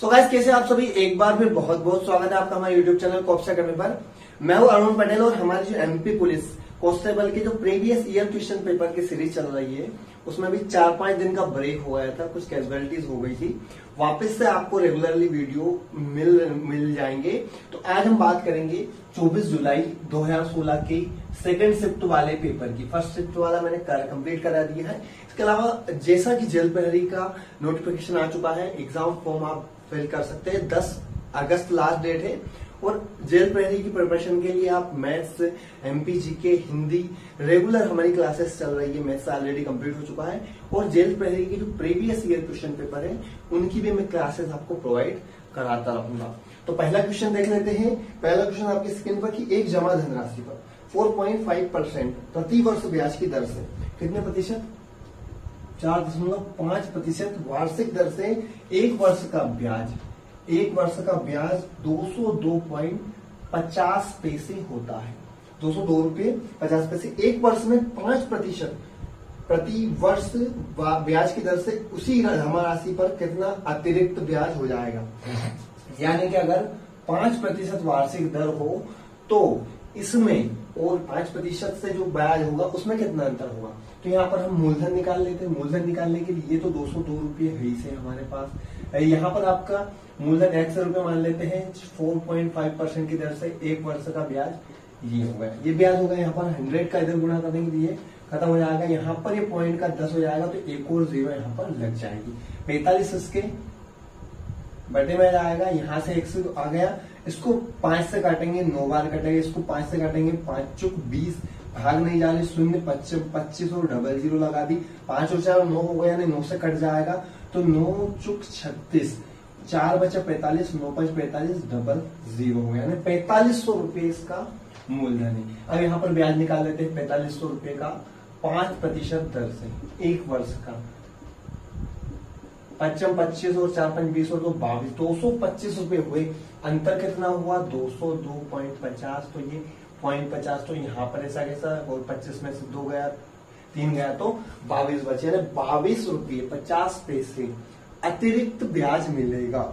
So guys, कैसे आप सभी। एक बार फिर बहुत बहुत स्वागत है आपका हमारे यूट्यूब चैनल कॉप्स अकेडमी पर। मैं हूं अरुण पटेल और हमारी जो एमपी पुलिस कांस्टेबल के जो प्रीवियस ईयर क्वेश्चन पेपर की सीरीज चल रही है उसमें भी 4-5 दिन का ब्रेक हो गया था, कुछ कैजुअलिटीज हो गई थी। वापस से आपको रेगुलरली वीडियो मिल जाएंगे। तो आज हम बात करेंगे 24 जुलाई 2016 की सेकंड शिफ्ट वाले पेपर की। फर्स्ट शिफ्ट वाला मैंने कंप्लीट करा दिया है। इसके अलावा जैसा कि जेल प्रहरी का नोटिफिकेशन आ चुका है, एग्जाम फॉर्म आप फिल कर सकते हैं। 10 अगस्त लास्ट डेट है और जेल प्रहरी की प्रिपरेशन के लिए आप मैथ्स, एमपीजी के, हिंदी रेगुलर हमारी क्लासेस चल रही है। मैथ्स ऑलरेडी कंप्लीट हो चुका है और जेल प्रहरी की जो प्रीवियस ईयर क्वेश्चन पेपर है उनकी भी मैं क्लासेस आपको प्रोवाइड कराता रहूंगा। तो पहला क्वेश्चन देख लेते हैं। पहला क्वेश्चन आपकी स्क्रीन पर कि एक जमा धनराशि पर 4.5% प्रति वर्ष ब्याज की दर से कितने प्रतिशत, 4.5% वार्षिक दर से एक वर्ष का ब्याज 202.50 पैसे होता है। 202 रुपये 50 पैसे। एक वर्ष में 5% प्रति वर्ष ब्याज की दर से उसी जमा राशि पर कितना अतिरिक्त ब्याज हो जाएगा। यानी कि अगर 5% वार्षिक दर हो तो इसमें और 5% से जो ब्याज होगा उसमें कितना अंतर होगा। तो यहाँ पर हम मूलधन निकाल लेते हैं। मूलधन निकालने के लिए ये तो 202 रुपये है ही से हमारे पास। यहाँ पर आपका मूलधन 100 रुपये मान लेते हैं। 4.5% की दर से एक वर्ष का ब्याज ये हो गया। ये ब्याज होगा। यहाँ पर 100 का इधर गुणा करने के लिए खत्म हो जाएगा। यहाँ पर ये पॉइंट का 10 हो जाएगा तो एक और 0 यहाँ पर लग जाएगी। 45 इसके बटे में आएगा। यहाँ से 100 आ गया। इसको 5 से काटेंगे, 9 बार कटेगा। इसको 5 से काटेंगे, 5 चुक 20, भाग नहीं जा रही, शून्य 25 और 00 लगा दी। 5 और 4 9 हो गया, यानी 9 से कट जाएगा तो 9 चुक 36, 4 बचा 45, 9 5 45, 00 हो गया, यानी 4500 रुपये इसका मूलधन है। अब यहाँ पर ब्याज निकाल लेते हैं 4500 रुपये का 5% दर से एक वर्ष का। 5 25 और 4 5 20 और 2 22, 225 रुपये हुए। अंतर कितना हुआ 202.50। तो ये 0.50 तो यहाँ पर ऐसा कैसा, और 25 में से 2 गया, 3 गया तो 22 बचे, यानी 22 रुपये 50 पैसे अतिरिक्त ब्याज मिलेगा।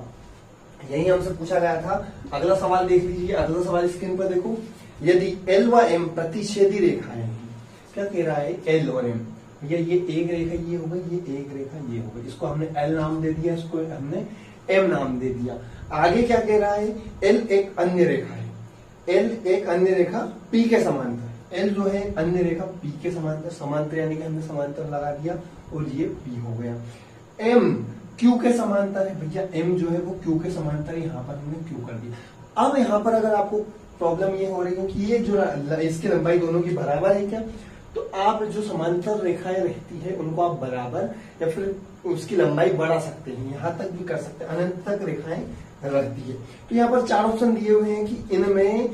यही हमसे पूछा गया था। अगला सवाल देख लीजिए। अगला सवाल स्क्रीन पर देखो। यदि एल व एम प्रतिच्छेदी रेखाएं हैं, क्या कह रहा है एल और एम, ये एक रेखा ये हो गई, ये एक रेखा ये हो गई। इसको हमने एल नाम दे दिया, इसको हमने एम नाम दे दिया। आगे क्या कह रहा है, एल एक अन्य रेखा है। एल एक अन्य रेखा पी के समांतर। एल जो है अन्य रेखा पी के समांतर, समांतर यानी कि हमने समांतर लगा दिया और ये पी हो गया। एम क्यू के समांतर है भैया, एम जो है वो क्यू के समांतर है, यहाँ पर हमने क्यू कर दिया। अब यहाँ पर अगर आपको प्रॉब्लम ये हो रही है कि ये जो इसकी लंबाई दोनों की बराबर है क्या, तो आप जो समांतर रेखाएं रहती है उनको आप बराबर या फिर उसकी लंबाई बढ़ा सकते हैं, यहां तक भी कर सकते हैं, अनंत तक रेखाएं रहती है। तो यहाँ पर 4 ऑप्शन दिए हुए हैं कि इनमें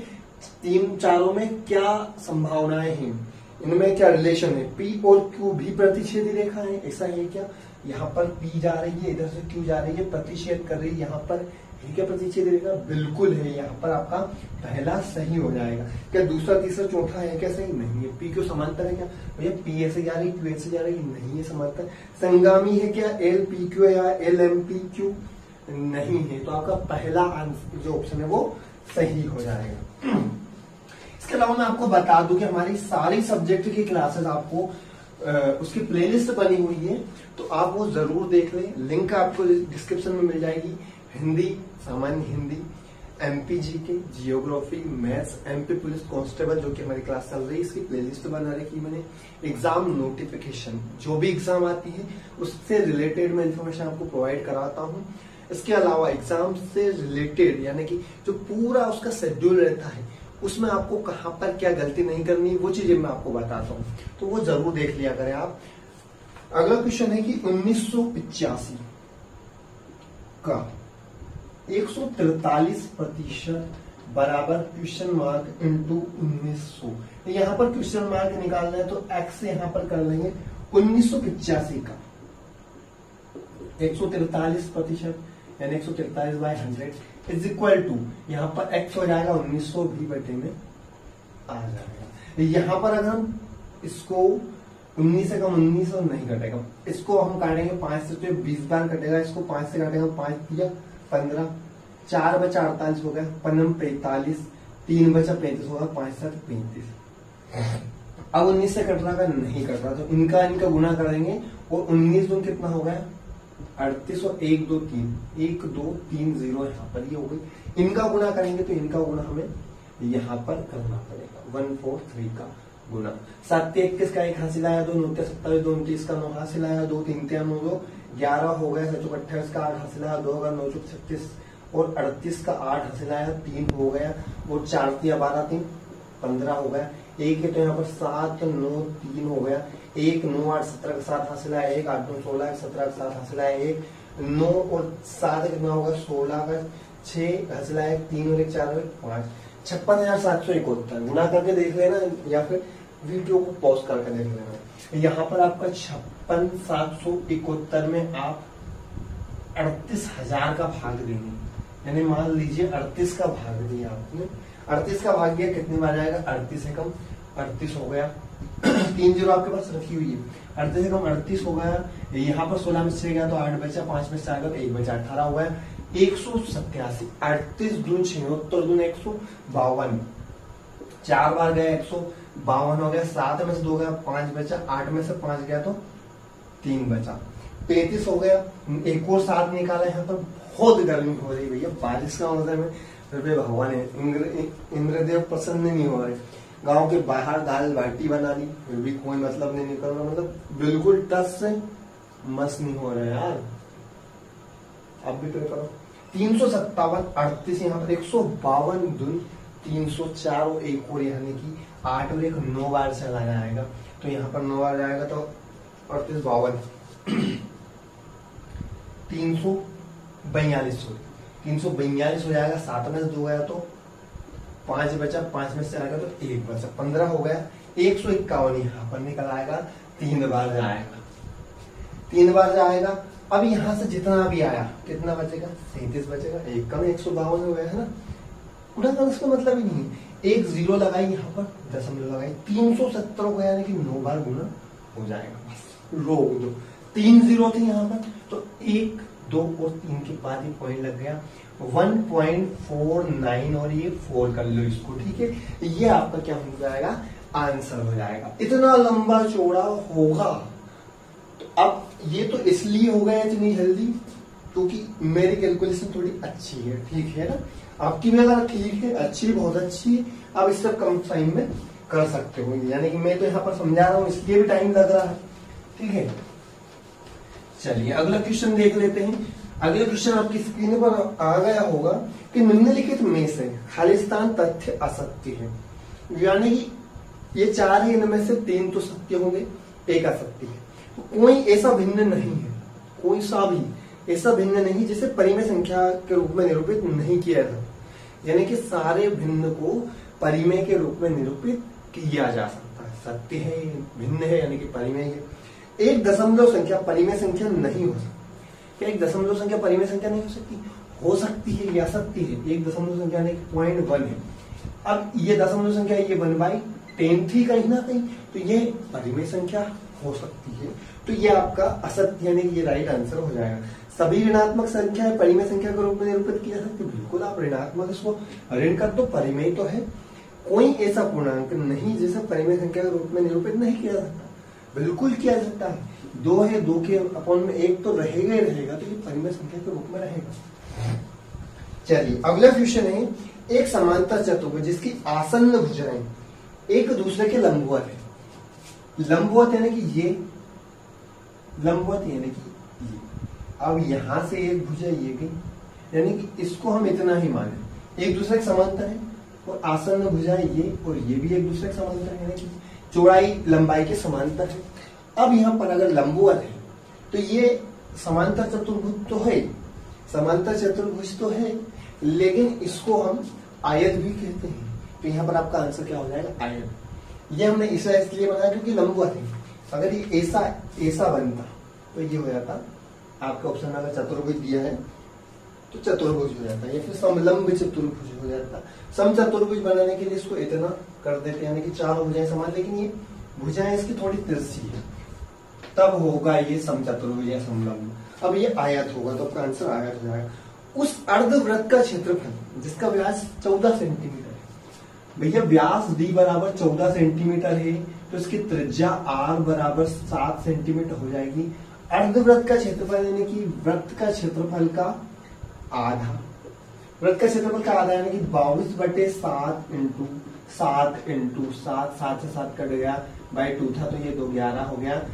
चारों में क्या संभावनाएं हैं, इनमें क्या रिलेशन है। पी और क्यू भी प्रतिच्छेदी रेखा है, ऐसा है क्या। यहाँ पर पी जा रही है, इधर से क्यू जा रही है, प्रतिच्छेद कर रही है। यहाँ पर क्या प्रतिच्छेद रेखा बिल्कुल है। यहाँ पर आपका पहला सही हो जाएगा। क्या दूसरा तीसरा चौथा है क्या सही, नहीं है। पी क्यू समांतर है क्या भैया, पी ऐसे जा रही, क्यू ऐसे जा रही, नहीं है समांतर। संगामी है क्या एल पी क्यू या एल एम पी क्यू, नहीं है। तो आपका पहला आंसर जो ऑप्शन है वो सही हो जाएगा। इसके अलावा मैं आपको बता दूं कि हमारी सारी सब्जेक्ट की क्लासेस आपको उसकी प्लेलिस्ट बनी हुई है, तो आप वो जरूर देख लें। लिंक आपको डिस्क्रिप्शन में मिल जाएगी। हिंदी, सामान्य हिंदी, एमपीजी के, geography, maths, MP police constable जो कि हमारी क्लास चल रही है, इसकी प्लेलिस्ट बना रखी मैंने। एग्जाम नोटिफिकेशन जो भी एग्जाम आती है उससे रिलेटेड मैं इन्फॉर्मेशन आपको प्रोवाइड कराता हूँ। इसके अलावा एग्जाम से रिलेटेड यानी कि जो पूरा उसका शेड्यूल रहता है उसमें आपको कहां पर क्या गलती नहीं करनी, वो चीजें मैं आपको बताता हूँ, तो वो जरूर देख लिया करें आप। अगला क्वेश्चन है कि 1985 का 143% बराबर क्वेश्चन मार्क इंटू 1900। यहाँ पर क्वेश्चन मार्क निकालना है तो एक्स से यहाँ पर कर लेंगे 1985 का 143% यानी 143/100 इज इक्वल टू, यहाँ पर एक्स हो जाएगा 1900 भी बटे में आ जाएगा। यहाँ पर अगर हम इसको 19 से कम 1900 नहीं कटेगा, इसको हम काटेंगे 5 से, तो 20 बार कटेगा। इसको 5 से काटेगा, 5 दिया 15, 4 बचा 48 हो गया, 5 45, 3 बचा 35 होगा, 5 7 35। अब 19 से कट रहा है, नहीं कट रहा तो इनका गुना करेंगे और 19 दून कितना हो गया 38 और 1 2 3, 1 2 3 0 यहाँ पर ये हो गई। इनका गुना करेंगे तो इनका गुना हमें यहाँ पर करना पड़ेगा, 1 4 3 का गुना। 7 21 का 1 हासिल आया, 2 9 27, 2 29 का 9 हासिल आया, 2 3 9 2 11 हो गया, 7 28 का 8 हासिल आया, 2 होगा 9 36 और 38 का 8 हासिल आया, 3 हो गया और 4 12 3 15 हो गया। एक है तो यहाँ पर 7 9 3 हो गया, 1 9 8 17 का 7 हासिल आया, 1 8 9 16 17 का 7 हासिल आया, 1 9 और 7 कितना होगा 16 का 6 हासिल आया, 3 और 1 4 और 5 56,771 गुना करके देख लेना या फिर वीडियो को पॉज करके देख लेना। यहाँ पर आपका 56,771 में आप 38,000 का भाग देंगे, यानी मान लीजिए 38 का भाग दिया आपने, 38 का भाग दिया कितनी बार जाएगा 38 से कम 38 हो गया 3 0 आपके पास रखी हुई है, 38 से कम 38 हो गया। यहाँ पर 16 में से गया तो 8 बचा, 5 में से आएगा तो 1 बचा, 18 हो गया 187। 38 दून 76 दून 152, 4 बार गया 152 हो गया, 7 में से 2 गया 5 बचा, 8 में से 5 गया तो 3 बचा, 35 हो गया। एक और 7 निकाला, यहाँ पर बहुत गर्मी हो रही भैया, बारिश का मौसम है, फिर भगवान इंद्रदेव प्रसन्न नहीं हो रहे। गांव के बाहर दाल बाटी बना ली फिर भी कोई मतलब नहीं निकल रहा, मतलब बिल्कुल टच से मस्त नहीं हो रहा यार। अब भी ट्राई करो, 357 38 यहाँ पर 152 दून 304 और 1 और यानी कि 8 और 1 9 बार चला जाएगा, तो यहाँ पर 9 बार जाएगा तो 38 52 342 हो जाएगा, 7 में से 2 गया तो 5 बचा, 5 में से आएगा तो 1 बचा, 15 हो गया, 151 यहाँ पर निकल आएगा, 3 बार जाएगा, 3 बार जाएगा। अब यहाँ से जितना भी आया कितना बचेगा 37 बचेगा, 1 कम 152 हो गया है ना, गुना करने का मतलब ही नहीं है। 1 0 लगाई यहाँ पर दशमलव लगाई, 370 हो गया, यानी कि 9 बार गुना हो जाएगा, बस रोक दो। 3 0 थे यहाँ पर तो 1 2 और 3 के बाद ही पॉइंट लग गया 1.49 और ये 4 कर लो इसको, ठीक है। ये आपका क्या हो जाएगा आंसर हो जाएगा, इतना लंबा चौड़ा होगा। तो अब ये तो इसलिए हो गया इतनी जल्दी क्योंकि मेरी कैलकुलेशन थोड़ी अच्छी है, ठीक है ना। आपकी भी अगर ठीक है, अच्छी बहुत अच्छी है, आप इससे कम टाइम में कर सकते हो, यानी कि मैं तो यहाँ पर समझा रहा हूँ इसलिए भी टाइम लग रहा है, ठीक है। चलिए अगला क्वेश्चन देख लेते हैं। अगला क्वेश्चन आपकी स्क्रीन पर आ गया होगा कि निम्नलिखित में से खालिस्तान तथ्य असत्य है, यानी कि ये 4 है, इनमें से 3 तो सत्य होंगे, 1 असत्य है। तो कोई ऐसा भिन्न नहीं है, कोई सा भी ऐसा भिन्न नहीं जिसे परिमेय संख्या के रूप में निरूपित नहीं किया जा, यानी कि सारे भिन्न को परिमेय के रूप में निरूपित किया जा सकता है। सत्य है, भिन्न है, यानी कि परिमेय है। एक दशमलव संख्या परिमेय संख्या नहीं हो सकती। क्या एक दशमलव संख्या परिमेय संख्या नहीं हो सकती? हो सकती है या सकती है। एक दशमलव संख्या यानी 0.1 है। अब ये दशमलव संख्या ये 1/10 थी कहीं ना कहीं, तो ये परिमेय संख्या हो सकती है। तो ये आपका असत्य यानी कि ये राइट आंसर हो जाएगा। सभी ऋणात्मक संख्या परिमेय संख्या के रूप में निरूपित किया सकते, बिल्कुल आप ऋणात्मक इसको ऋण कर दो, परिमेय तो है। कोई ऐसा पूर्णांक नहीं जिसे परिमेय संख्या के रूप में निरूपित नहीं किया जा सकता, बिल्कुल किया जाता है। 2 है, 2 के अपॉन में 1 तो रहेगा ही रहेगा, तो ये परिमेय संख्या के रूप में रहेगा। चलिए अगला क्वेश्चन है, एक समांतर चतुर्भुज जिसकी आसन्न भुजाएं एक दूसरे के लंबवत है। लंबवत यानी कि ये, लंबवत यानी कि ये। अब यहां से एक भुजा ये गई, यानी कि इसको हम इतना ही माने, एक दूसरे के समांतर है और आसन्न भुजाएं ये और ये भी एक दूसरे के समांतर है, यानी कि चौड़ाई लंबाई के समांतर है। अब यहाँ पर अगर लंबवत है तो ये समांतर चतुर्भुज तो है, समांतर चतुर्भुज तो है, लेकिन इसको हम आयत भी कहते हैं। तो यहाँ पर आपका आंसर क्या हो जाएगा? आयत। ये हमने ऐसा इसलिए बनाया क्योंकि लंबवत है। अगर ये ऐसा बनता तो ये हो जाता, आपके ऑप्शन में अगर चतुर्भुज दिया है तो चतुर्भुज हो जाता, या फिर समलंब चतुर्भुज हो जाता। सम चतुर्भुज बनाने के लिए इसको इतना कर देते, यानी कि 4 भुजाएं समान, लेकिन ये भुजाएं इसकी थोड़ी तिरछी है, तब होगा ये सम चतुर्भुज या समलंब। अब ये आयत होगा तो आपका आंसर आयत हो जाएगा। उस अर्धवृत्त का क्षेत्रफल जिसका व्यास 14 सेंटीमीटर है, भैया व्यास d बराबर 14 सेंटीमीटर है तो इसकी त्रिज्या r बराबर 7 सेंटीमीटर हो जाएगी। अर्धवृत्त का क्षेत्रफल यानी कि वृत्त का क्षेत्रफल का आधा, वृत्त का क्षेत्रफल का आधा यानी कि 22/7 इंटू 7 इंटू 7, 7 से 7 कट गया, बाई 2 था तो ये 2 11 हो गया,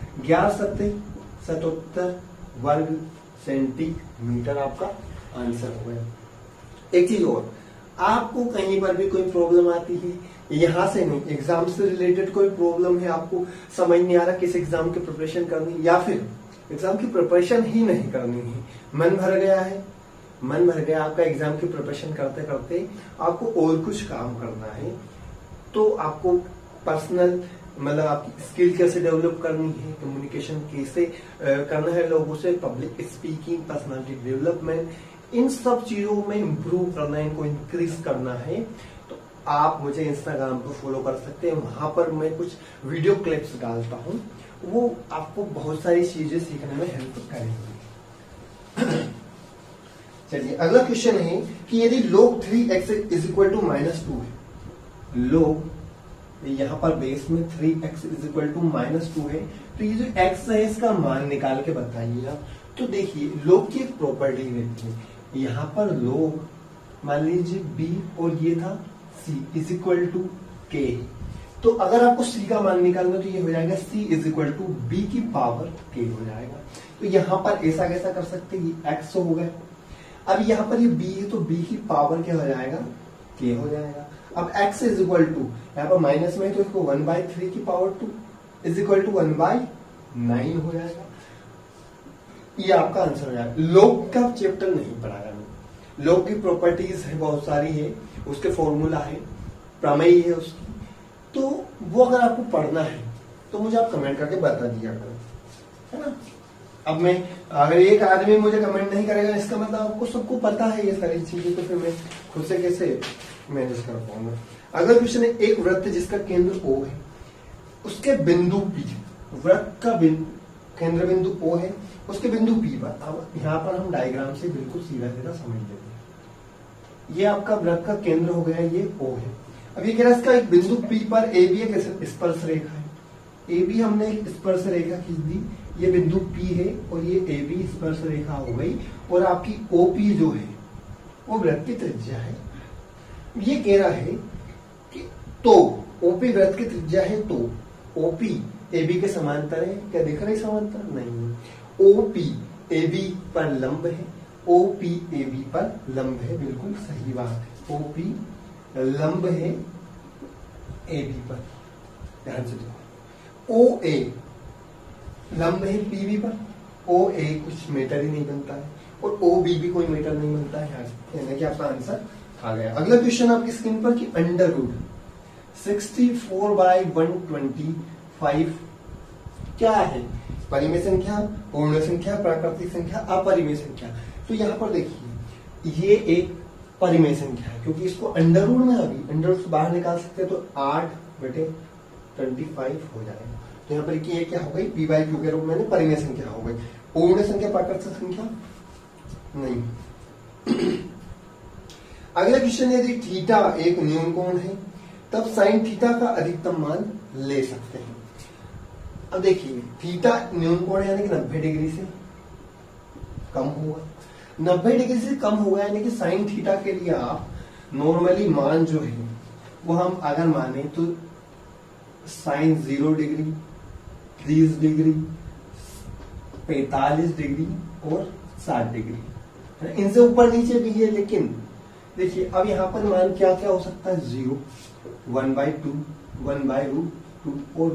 11×77 वर्ग सेंटीमीटर आपका आंसर हो गया। एक चीज और, आपको कहीं पर भी कोई प्रॉब्लम आती है, यहां से नहीं, एग्जाम से रिलेटेड कोई प्रॉब्लम है, आपको समझ नहीं आ रहा किस एग्जाम की प्रिपरेशन करनी, या फिर एग्जाम की प्रिपरेशन ही नहीं करनी है, मन भर गया है, मन भर गया आपका एग्जाम की प्रिपरेशन करते करते, आपको और कुछ काम करना है, तो आपको पर्सनल मतलब आपकी स्किल कैसे डेवलप करनी है, कम्युनिकेशन कैसे करना है लोगों से, पब्लिक स्पीकिंग, पर्सनालिटी डेवलपमेंट, इन सब चीजों में इंप्रूव करना है, इनको इंक्रीज करना है, तो आप मुझे इंस्टाग्राम पर फॉलो कर सकते हैं। वहां पर मैं कुछ वीडियो क्लिप्स डालता हूं, वो आपको बहुत सारी चीजें सीखने में हेल्प करेंगे। चलिए अगला क्वेश्चन है कि यदि log 3x is equal to -2 है, log यहां पर बेस में 3x इज इक्वल टू -2 है, तो ये जो x है इसका मान निकाल के बताइए आप। तो देखिए log की एक प्रॉपर्टी रहती है, यहां पर log मान लीजिए b और ये था c is equal to k, तो अगर आपको c का मान निकालना तो ये हो जाएगा c is equal to b की पावर k हो जाएगा। तो यहां पर ऐसा कैसा कर सकते हैं, ये x हो गया, अब यहां पर ये b है तो b की पावर क्या हो जाएगा, k हो जाएगा। अब x इज इक्वल टू, यहाँ पर माइनस में है तो इसको 1/3 की पावर 2 इज इक्वल टू 1/9 हो जाएगा, ये आपका आंसर हो जाएगा। log का चैप्टर नहीं पढ़ाया मैंने, log की प्रॉपर्टीज है बहुत सारी है, उसके फॉर्मूला है, प्रमेय है उसकी, तो वो अगर आपको पढ़ना है तो मुझे आप कमेंट करके बता दिया करो, है ना। अब मैं अगर एक आदमी मुझे कमेंट नहीं करेगा इसका मतलब आपको सबको पता है ये सारी चीजें, तो फिर मैं खुद से कैसे मैनेज कर पाऊंगा। अगला क्वेश्चन है, एक वृत्त जिसका केंद्र O है, उसके बिंदु P, वृत्त का केंद्र बिंदु O है, उसके बिंदु P पर, अब यहाँ पर हम डायग्राम से बिल्कुल सीधा सीधा समझ लेते हैं। ये आपका वृत्त का केंद्र हो गया, ये O है। अब ये कह रहा है इसका एक बिंदु P पर AB एक स्पर्श रेखा है, AB हमने एक स्पर्श रेखा खींच दी, ये बिंदु P है और ये AB स्पर्श रेखा हो गई, और आपकी OP जो है वो वृत्त की त्रिज्या है। ये कह रहा है कि तो OP वृत्त की त्रिज्या है, तो OP AB के समांतर है, क्या दिख रहा है समांतर, नहीं, OP AB पर लंब है, OP AB पर लंब है, बिल्कुल सही बात है, OP लंब है AB पर, ध्यान से देखो, OA लंब है PB पर, OA कुछ मीटर ही नहीं बनता है, और OB भी कोई मीटर नहीं बनता है, यानी कि आपका आंसर आ गया। अगला क्वेश्चन आपकी स्क्रीन पर कि √64/125 क्या है, परिमेय संख्या, पूर्ण संख्या, प्राकृतिक संख्या, अपरिमेय संख्या। तो यहाँ पर देखिए ये एक परिमेय संख्या है, क्योंकि इसको अंडर रूट में अभी अंडर रूट से बाहर निकाल सकते हैं, तो 8/25 हो जाएगा। तो यहाँ पर ये क्या हो गई, p/q के रूप में परिमेय संख्या हो गई। पूर्ण संख्या, प्राकृतिक संख्या नहीं। अगला क्वेश्चन है, यदि थीटा एक न्यून कोण है तब साइन थीटा का अधिकतम मान ले सकते हैं। अब देखिए थीटा न्यून कोण यानी कि 90 डिग्री से कम होगा, 90 डिग्री से कम होगा यानी कि साइन थीटा के लिए आप नॉर्मली मान जो है वो हम अगर माने तो साइन 0 डिग्री, 30 डिग्री, 45 डिग्री और 60 डिग्री, इनसे ऊपर नीचे भी है, लेकिन देखिए अब यहाँ पर मान क्या क्या हो सकता है, 0, 1/2, 1/√2 और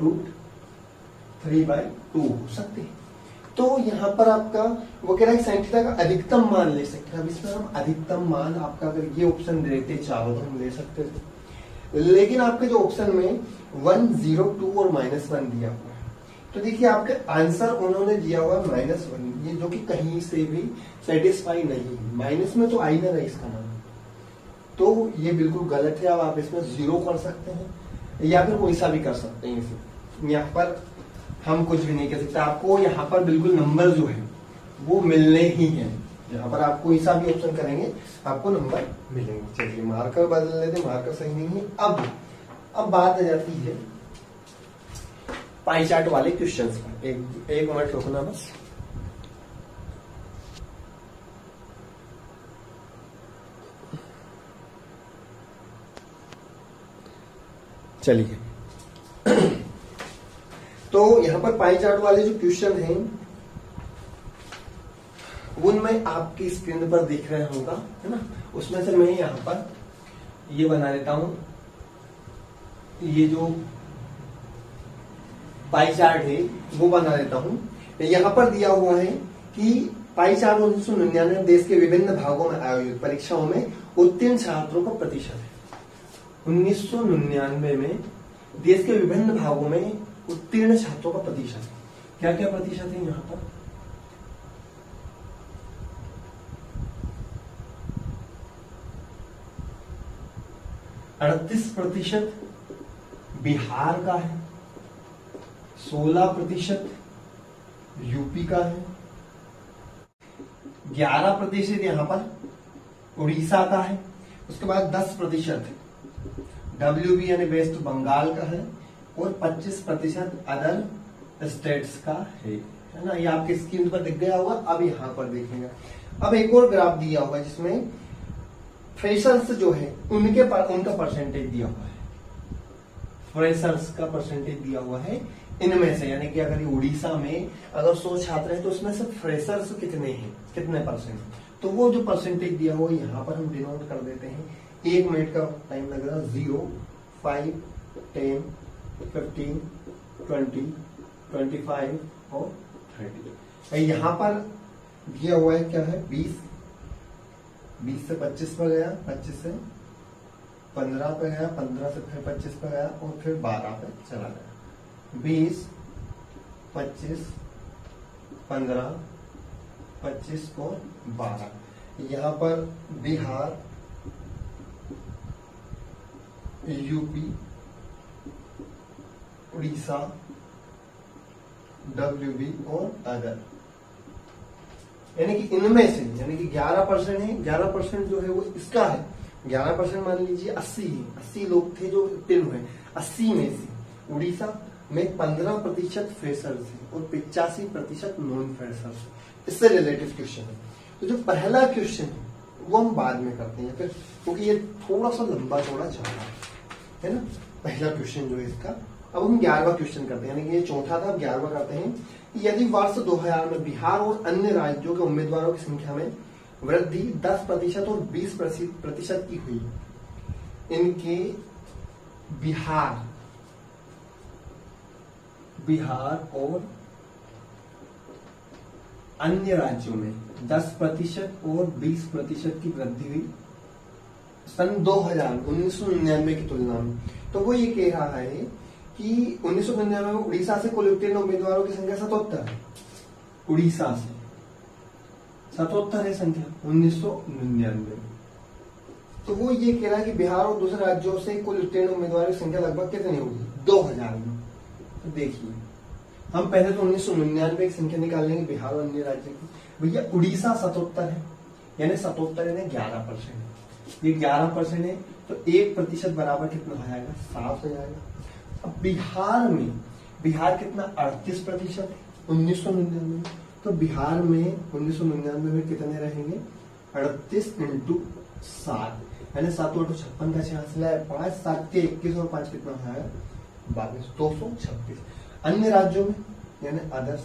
√3/2 हो सकते हैं। तो यहाँ पर आपका वो कह रहा है साइन थीटा का अधिकतम मान ले सकते हैं। अब इसमें हम अधिकतम मान आपका अगर ये ऑप्शन देते चारों तो हम ले सकते थे, लेकिन आपके जो ऑप्शन में 1, 0, 2 और -1 दिया हुआ है, तो देखिए आपके आंसर उन्होंने दिया हुआ -1, ये जो कि कहीं से भी सेटिस्फाई नहीं है, माइनस में तो आ ही ना रहा इसका मान, तो ये बिल्कुल गलत है। अब आप इसमें 0 कर सकते हैं या फिर कोई सा भी कर सकते हैं, इसे यहाँ पर हम कुछ भी नहीं कर सकते, आपको यहाँ पर बिल्कुल नंबर जो है वो मिलने ही है। यहाँ पर आपको ऐसा भी ऑप्शन करेंगे आपको नंबर मिलेंगे। चलिए मार्कर बदल लेते, मार्कर सही नहीं है। अब बात आ जाती है पाई चार्ट वाले क्वेश्चंस पर। एक मिनट रुकना बस। चलिए तो यहां पर पाई चार्ट वाले जो क्वेश्चन हैं उनमें आपकी स्क्रीन पर दिख रहे होगा, है ना। उसमें से मैं यहां पर ये बना लेता हूं। ये जो पाई चार्ट है वो बना लेता हूं। यहां पर दिया हुआ है कि पाई चार्ट 1999 देश के विभिन्न भागों में आयोजित परीक्षाओं में उत्तीर्ण छात्रों का प्रतिशत है। 1999 में देश के विभिन्न भागों में उत्तीर्ण छात्रों का प्रतिशत, क्या क्या प्रतिशत है यहां पर? अड़तीस प्रतिशत बिहार का है, 16% यूपी का है, 11% यहां पर उड़ीसा का है, उसके बाद 10% WB यानी वेस्ट बंगाल का है और 25% अदर स्टेट्स का है ना। ये आपके स्क्रीन पर दिख गया होगा। अब यहां पर देखेंगे, अब एक और ग्राफ दिया हुआ है जिसमें फ्रेशर्स जो है उनका परसेंटेज दिया हुआ है। फ्रेशर्स का परसेंटेज दिया हुआ है इनमें से, यानी कि अगर ये उड़ीसा में अगर 100 छात्र हैं तो उसमें से फ्रेशर्स कितने हैं, कितने परसेंट, तो वो जो परसेंटेज दिया हुआ है यहाँ पर हम डिनोट कर देते हैं। 1 मिनट का टाइम लग रहा है। 0, 5, 10, 15, 20, 25 और 30। यहाँ पर दिया हुआ है क्या है 20 से 25 पर गया, 25 से 15 पे गया, 15 से फिर 25 पे गया और फिर 12 पे चला गया। 20, 25, 15, 25 और 12। यहाँ पर बिहार, यूपी, उड़ीसा, WB और अदर, यानी कि इनमें से, यानी कि 11% है। 11% जो है वो इसका है। 11% मान लीजिए 80 लोग थे जो उत्तीर्ण हुए। 80 में से उड़ीसा में 15% फ्रेशर्स है और 85% नॉन फ्रेशर्स। इससे रिलेटेड क्वेश्चन है। तो जो पहला क्वेश्चन है वो हम बाद में करते हैं फिर, क्योंकि ये थोड़ा सा लंबा चौड़ा चल रहा है ना। पहला क्वेश्चन जो है इसका, अब हम 11वां क्वेश्चन करते हैं, यानी कि ये चौथा था, अब 11वां करते हैं। यदि वर्ष 2000 में बिहार और अन्य राज्यों के उम्मीदवारों की संख्या में वृद्धि 10% और 20% की हुई, इनके बिहार और अन्य राज्यों में 10% और 20% की वृद्धि हुई सन 1999 की तुलना में। तो वो ये कह रहा है कि 1999 में उड़ीसा से कुल उत्तीर्ण उम्मीदवारों की संख्या 77 है। उड़ीसा से 77 है संख्या 1999। तो वो ये कह रहा है कि बिहार और दूसरे राज्यों से कुल उत्तीर्ण उम्मीदवारों की संख्या लगभग कितनी होगी 2000 में। तो देखिए हम पहले तो 1999 की संख्या निकाल लेंगे बिहार और अन्य राज्य की। भैया उड़ीसा 77 है, यानी 77 यानी 11%। ये 11% है तो 1% बराबर कितना हो जाएगा 7 हो जाएगा। अब बिहार कितना 38% 1999। तो बिहार में 1999 में कितने रहेंगे 38 × 7, यानी 7 × 56 का 86 है, 5 7 के 21 और 5 कितना है 22, 226। अन्य राज्यों में यानी अदर्स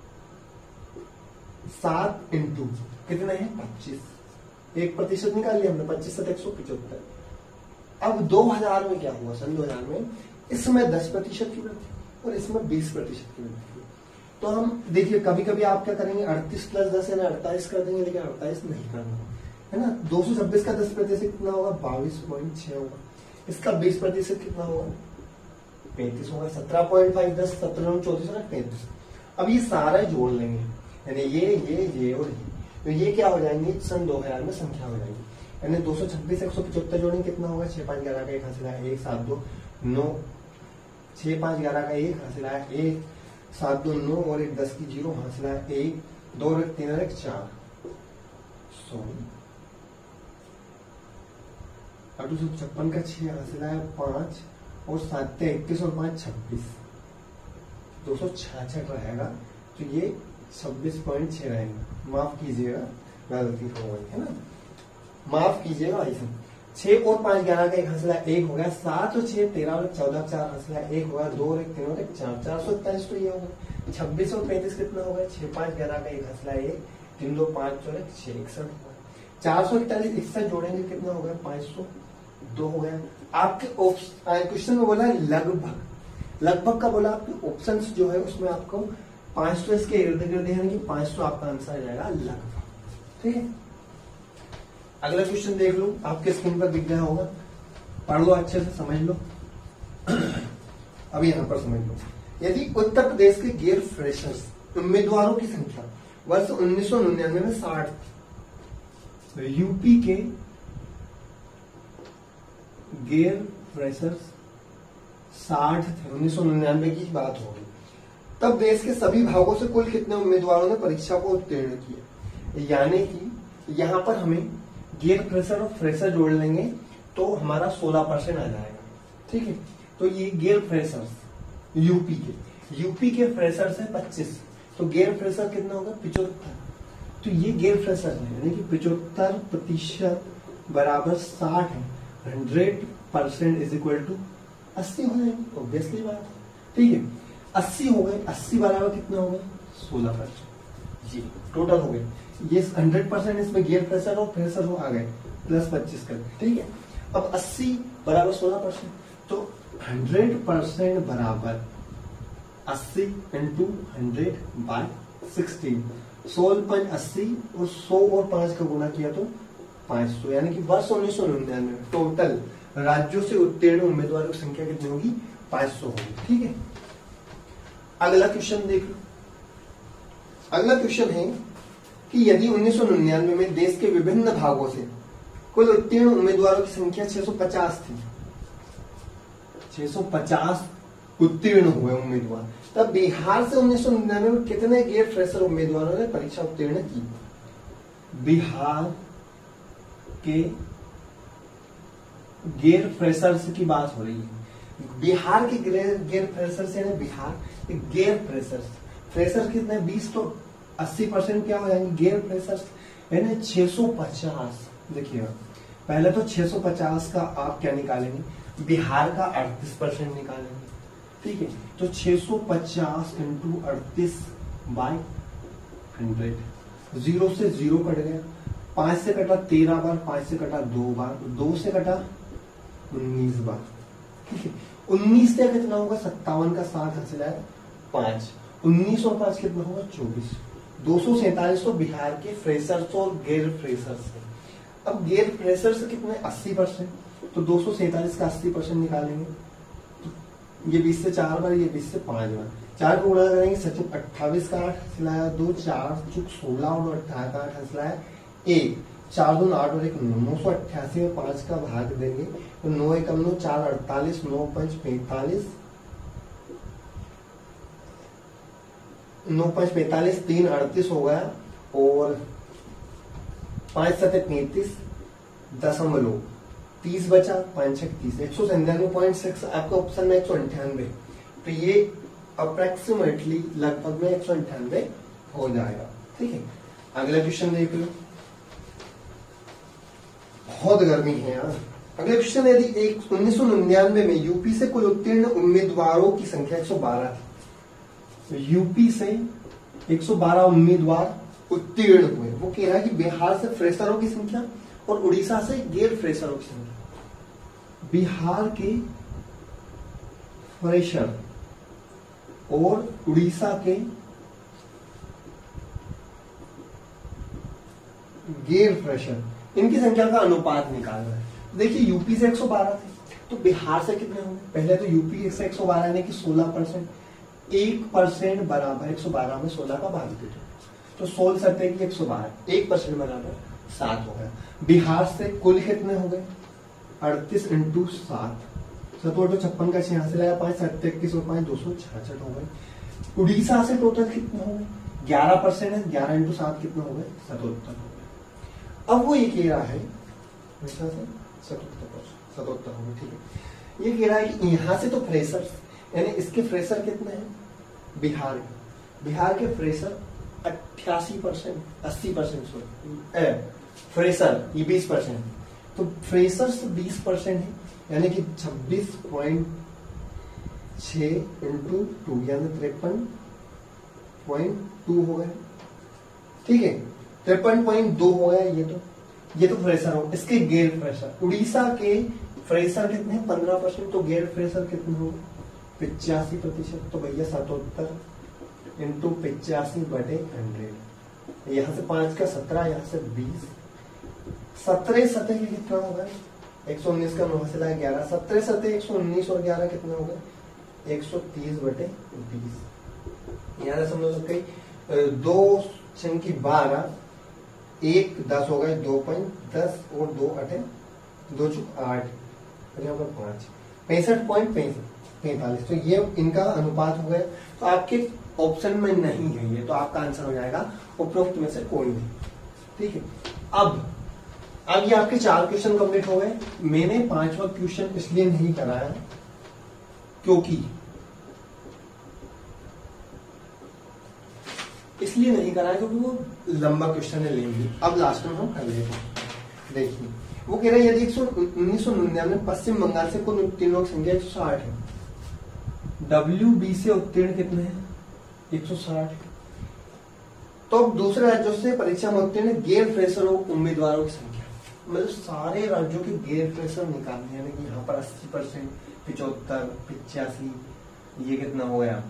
7 × कितने हैं 25, 1% निकाल लिया हमने, 25 से 175। अब 2000 में क्या हुआ, सन 2000 में इसमें 10% की वृद्धि और इसमें 20% की वृद्धि। तो हम देखिए कभी कभी आप क्या करेंगे 38 + 10 यानी 48 कर देंगे, लेकिन 48 नहीं करना है ना। 226 का 10% कितना होगा 22.6 होगा। इसका 20% कितना होगा 35 होगा। 17.5 10 17 34 और 35। अब ये सारा जोड़ लेंगे, यानी ये और ये, तो ये क्या हो जाएंगे सन 2000 में संख्या हो जाएगी। यानी 226 175 जोड़ेंगे कितना होगा 6 5 11 का 1 हासिल आया 1 7 2 9, 6 5 11 का 1 हासिल आया 1 7 2 9 और 1 10 की 0 हासिल आया 1 2 और 1 3 और 1 4। सॉरी 856 का 6 यहाँ से लाया 5 और 7 21 और 5 26, 266 रहेगा। तो ये 26.6 रहेगा। माफ कीजिएगा, गलती हो गई है ना, माफ कीजिएगा भाई साहब। 6 और 5 11 का 1 हंसला 1 हो गया, 7 और 6 13 और 14 4 हंसला 1 हो गया, 2 और 1 3 और 1 4 441 तो ये हो गया। 26 और 35 कितना हो गया? 6 5 11 का 1 हंसला 1 3 2 5 और 1 6 61 हो गया। 441 61 जोड़ेंगे कितना हो गया? 502 हो गया। आपके क्वेश्चन में बोला है लगभग, लगभग का बोला आपके ऑप्शन जो है उसमें आपको 500 इसके इर्द गिर्द यानी कि 500 आपका आंसर आ जाएगा लगभग। ठीक है, अगला क्वेश्चन देख लो, आपके स्क्रीन पर दिख गया होगा, पढ़ लो अच्छे से, समझ लो। अब यहां पर समझ लो, यदि उत्तर प्रदेश के गैर फ्रेशर्स उम्मीदवारों की संख्या वर्ष 1999 में 60 थी, यूपी के गैर फ्रेशर्स 60 थे, 1999 की बात होगी, तब देश के सभी भागों से कुल कितने उम्मीदवारों ने परीक्षा को उत्तीर्ण किया? यानी कि यहां पर हमें गैर फ्रेशर और फ्रेशर जोड़ लेंगे तो हमारा 16% आ जाएगा। ठीक है, तो ये गैर फ्रेशर्स यूपी के फ्रेशर्स है 25, तो गैर फ्रेशर कितना होगा? 75। तो ये गैर फ्रेशर है, यानी कि 75% बराबर 60 है, 100% इज इक्वल टू 80 हो जाएंगे, ऑब्वियसली बात है। ठीक है, 80 हो गए, 80 बराबर कितना हो गया? 16% जी, टोटल हो गए। ये 100% इसमें गैर फ्रेशर और फ्रेशर हो आ गए, प्लस 25 कर। ठीक है, अब 80 बराबर 16%, तो 100% बराबर 80 इंटू 100 बाय 16, 16.80 और 100 और 5 का गुना किया तो 500, यानी कि वर्ष 1999 में टोटल राज्यों से उत्तीर्ण उम्मीदवारों की संख्या कितनी होगी? 500 होगी। ठीक है, अगला क्वेश्चन देख लो। अगला क्वेश्चन है कि यदि 1999 में देश के विभिन्न भागों से कुल उत्तीर्ण उम्मीदवारों की संख्या 650 थी, 650 उत्तीर्ण हुए उम्मीदवार, तब बिहार से 1999 में कितने गैर फ्रेशर उम्मीदवारों ने परीक्षा उत्तीर्ण की? बिहार के गैर फ्रेशर्स की बात हो रही है। बिहार के गैर फ्रेशर्स यानी बिहार के गैर फ्रेशर्स, फ्रेशर कितने? 20, तो 80% क्या हो जाएंगे? गैर फ्रेशर्स, यानी 650। देखिएगा, पहले तो 650 का आप क्या निकालेंगे? बिहार का 38% निकालेंगे। ठीक है, तो 650 इंटू 38 बाय 100, 0 से 0 कट गया, 5 से कटा 13 बार, 5 से कटा 2 बार, 2 से कटा 19 बार। ठीक है, 19 से कितना होगा? 57 का 7 हासिल है 5, 19 और 5 कितना होगा? 24, 247 तो बिहार के फ्रेशर्स और गैर फ्रेशर्स है। अब गैर फ्रेशर्स कितने? 80%, तो 247 का 80% निकालेंगे, तो ये 20 से 4 बार, ये 20 से 5 बार, 4 को गुणा करेंगे, सचिव 28 का 8 हंसलाया 2, 4 चुक 16 और 18 का 8 हंसलाया 1, 4 2 8 और 1 988 में 5 का भाग देंगे तो 9 1 9 4 48, 9 5 45, 9 5 45, 3 38 हो गया और 5 7 35 दशमलव 30 बचा, 5 6 30, 197.6 आपका ऑप्शन में 198, तो ये अप्रोक्सीमेटली लगभग में 198 हो जाएगा। ठीक है, अगला क्वेश्चन देख लो, बहुत गर्मी है यार। अगला क्वेश्चन, यदि 1999 में यूपी से कुल उत्तीर्ण उम्मीदवारों की संख्या 112 थी, तो यूपी से 112 उम्मीदवार उत्तीर्ण हुए, वो कह रहा है कि बिहार से फ्रेशरों की संख्या और उड़ीसा से गैर फ्रेशरों की संख्या। बिहार के फ्रेशर और उड़ीसा के गैर फ्रेशर, इनकी संख्या का अनुपात निकाल रहा है। देखिए, यूपी से 112 थे, तो बिहार से कितने होंगे? पहले तो यूपी से 112 यानी कि 16%, 1% बराबर 112 में 16 का भाग दे तो 16 सत्ते की 112, 1% बराबर 7 हो गया। बिहार से कुल कितने हो गए? 38 इंटू 7, 7 56 का 6 से लाया 5 7 21 और 5 266 हो गए। उड़ीसा से टोटल कितने हो गए? 11% है, 11 इंटू 7 कितने हो गए? 77 हो गए। अब वो ये कह रहा है हमेशा से 77 होगा, ठीक है। ये कह रहा है कि यहां से तो फ्रेशर यानी इसके फ्रेशर कितने हैं, बिहार के फ्रेशर 88%, 80% फ्रेशर ये 20%, तो फ्रेशर्स 20% है यानी कि 26.6 इंटू 2 यानी 53.2 हो गया, ठीक है। 53.2 हो गया, ये तो फ्रेशर हो। इसके गैर फ्रेशर उड़ीसा के फ्रेशर कितने हैं 15%, तो गैर फ्रेशर कितने हो 85%, तो भैया 77 इंटू 85/100, यहां से 5 का 17, यहां से 20, 17 सतह कितना होगा 119 का 9 से लाया 11, 17 सतह 119 और 11 कितना होगा 130/20, यहां से समझ लो कहीं 2 की 12, 1 10 हो गए 2.10 और 2 8 2 चुक 8 और यहाँ पर 5 65.45, तो ये इनका अनुपात हो गया। तो आपके ऑप्शन में नहीं है ये, तो आपका आंसर हो जाएगा उपरोक्त में से कोई नहीं, ठीक है। अब ये आपके 4 क्वेश्चन कंप्लीट हो गए। मैंने 5वां क्वेश्चन इसलिए नहीं कराया क्योंकि वो लंबा क्वेश्चन है लेंगे। अब लास्ट में हम कर लेते हैं। देखिए वो कह रहे हैं यदि 1999 पश्चिम बंगाल से कुल उत्तीर्णों की संख्या 160 है, WB से उत्तीर्ण कितने हैं 160, तो अब दूसरे राज्यों से परीक्षा में उत्तीर्ण गैर फ्रेशर उम्मीदवारों की संख्या, मतलब सारे राज्यों के गैर फ्रेशर निकालने, यानी कि यहाँ पर 80%, 75, 85, ये कितना हो गया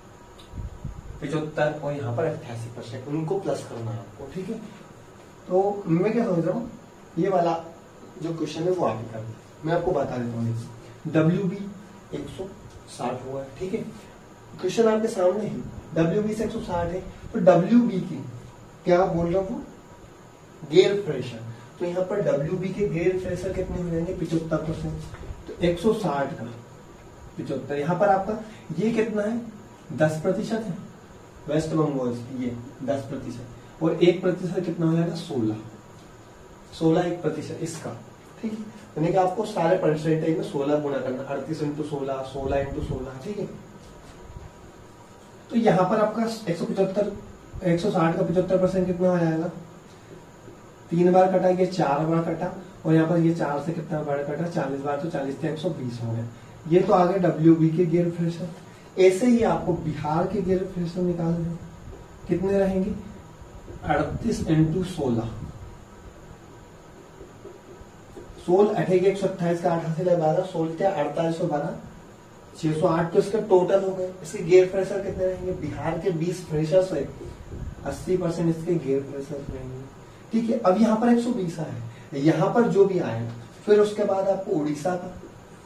75 और यहाँ पर 88%, उनको प्लस करना है आपको, ठीक है। तो मैं क्या समझ रहा हूँ, ये वाला जो क्वेश्चन है वो आप ही कर दें, मैं आपको बता देता हूँ। WB 160 हुआ है, ठीक है, क्वेश्चन आपके सामने है, WB से 160 है, तो WB की क्या बोल रहा हूँ गैर फ्रेशर, तो यहाँ पर WB के गैर फ्रेशर कितने हो जाएंगे 75%, तो 160 का 75, यहाँ पर आपका ये कितना है 10% है, वेस्ट बंगाल ये 10%, और 1% कितना हो जाएगा 16 1% इसका, ठीक है। यानी कि आपको सारे परसेंटेज में 16 गुना करना, 38 इंटू 16, 16 इंटू 16, ठीक है। तो यहाँ पर आपका 160 का 75% कितना हो जाएगा, 3 बार कटा, ये 4 बार कटा, और यहाँ पर ये 4 से कितना बार कटा 40 बार, तो 40 से 120 हो गया। ये तो आगे WB के गैर फ्रेशर। ऐसे ही आपको बिहार के गैर फ्रेशर निकालने हैं, कितने रहेंगे 38 इंटू 16, 16 अठेगे 128 का 88 का 12, 16 48 और 12 608, तो इसका टोटल हो गए। इसके गैर फ्रेशर कितने रहेंगे, बिहार के 20 फ्रेशर्स है, 80% इसके गैर फ्रेशर्स रहेंगे, ठीक है। अब यहाँ पर 120 आया, यहाँ पर जो भी आया, फिर उसके बाद आपको उड़ीसा का,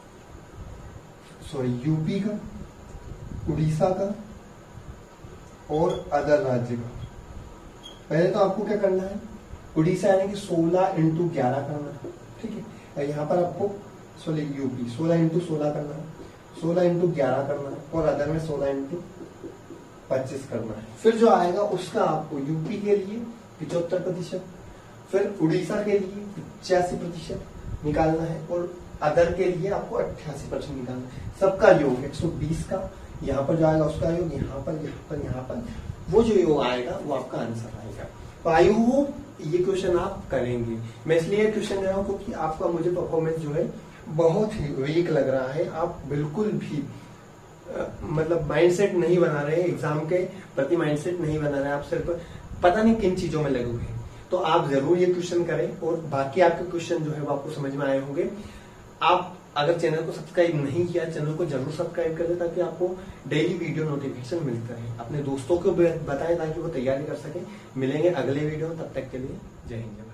यूपी का, उड़ीसा का और अदर राज्य का। पहले तो आपको क्या करना है, उड़ीसा यानी कि 16 इंटू 11 करना है, ठीक है। यहाँ पर आपको यूपी 16 इंटू 16 करना है, 16 इंटू 11 करना है, और अदर में 16 इंटू 25 करना है। फिर जो आएगा उसका आपको यूपी के लिए 75%, फिर उड़ीसा के लिए 85% निकालना है, और अदर के लिए आपको 88% निकालना है। सबका योग 120 का, यहाँ पर जो आएगा उसका योग, यहाँ पर वो जो योग आएगा वो आपका आंसर आएगा। तो आई होप ये क्वेश्चन आप करेंगे। मैं इसलिए क्वेश्चन कर रहा हूँ क्योंकि आपका मुझे परफॉर्मेंस जो है बहुत ही वीक लग रहा है। आप बिल्कुल भी मतलब माइंडसेट नहीं बना रहे, एग्जाम के प्रति माइंडसेट नहीं बना रहे, आप सिर्फ पता नहीं किन चीजों में लगे हुए हैं। तो आप जरूर ये क्वेश्चन करें, और बाकी आपके क्वेश्चन जो है वो आपको समझ में आए होंगे। आप अगर चैनल को सब्सक्राइब नहीं किया, चैनल को जरूर सब्सक्राइब कर दें ताकि आपको डेली वीडियो नोटिफिकेशन मिलता रहे। अपने दोस्तों को बताएं ताकि वो तैयारी कर सके। मिलेंगे अगले वीडियो, तब तक के लिए जय हिंद।